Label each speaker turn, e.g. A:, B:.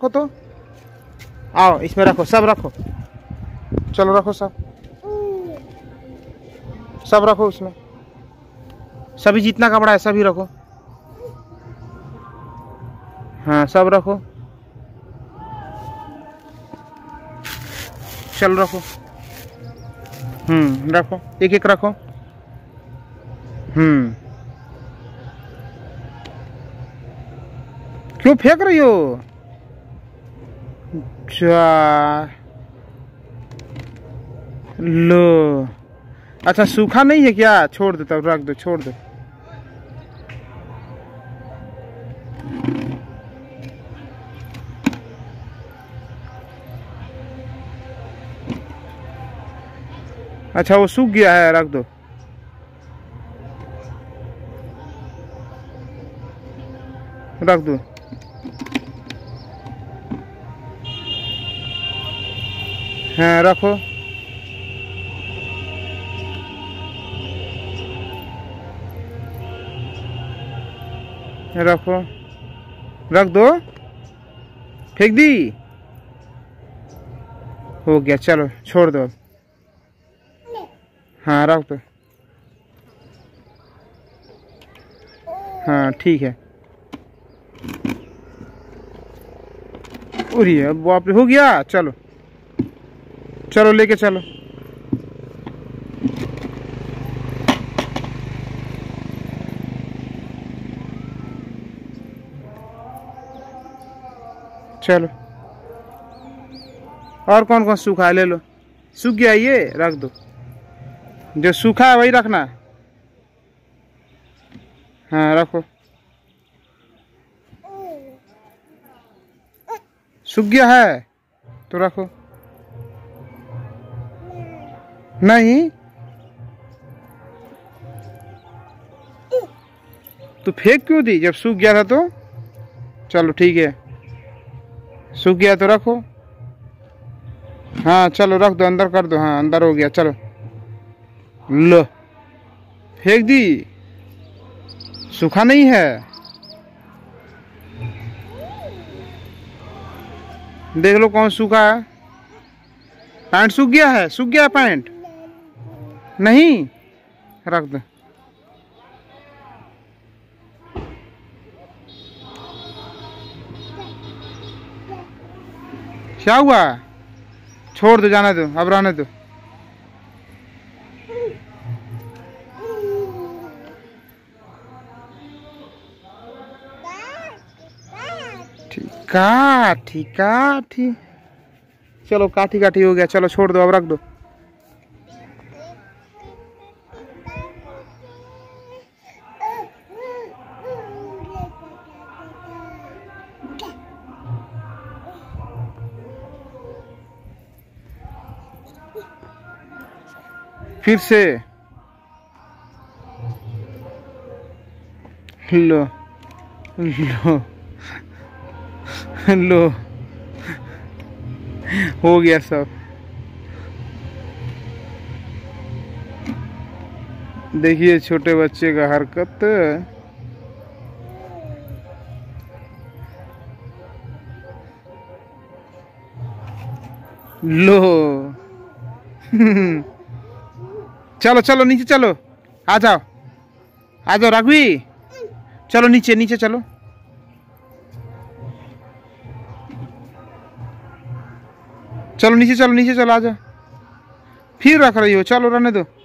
A: रखो तो। आओ इसमें रखो, सब रखो, चलो रखो सब, सब रखो उसमें, सभी जितना कपड़ा है सभी रखो। हाँ सब रखो, चलो रखो। रखो, एक एक रखो। क्यों फेंक रही हो? लो, अच्छा सूखा नहीं है क्या? छोड़ दो तब, रख दो, छोड़ दो। अच्छा वो सूख गया है, रख दो। रख दो। हाँ रखो। रखो, रख दो, फेंक दी, हो गया, चलो छोड़ दो। हाँ रख दो। हाँ ठीक है। उरी बाप रे, हो गया, चलो चलो लेके चलो। चलो और कौन कौन सूखा है ले लो। सूख गया ये, रख दो, जो सूखा है वही रखना। हाँ रखो, सूख गया है तो रखो। नहीं तो फेंक क्यों दी जब सूख गया था तो? चलो ठीक है, सूख गया तो रखो। हाँ चलो रख दो, अंदर कर दो। हाँ अंदर हो गया, चलो लो, फेंक दी, सूखा नहीं है। देख लो कौन सूखा है। पैंट सूख गया है, सूख गया है पैंट। नहीं, रख दो। क्या हुआ? छोड़ दो, जाने दो, अब रहने दो। ठीक, चलो काठी काठी हो गया, चलो छोड़ दो, अब रख दो। फिर से लो लो लो, हो गया सब। देखिए छोटे बच्चे का हरकत। लो चलो चलो नीचे चलो, आ जाओ, आ जाओ राघवी, चलो नीचे नीचे चलो। चलो नीचे चलो, नीचे चलो, आ जाओ। फिर रख रही हो, चलो रहने दो।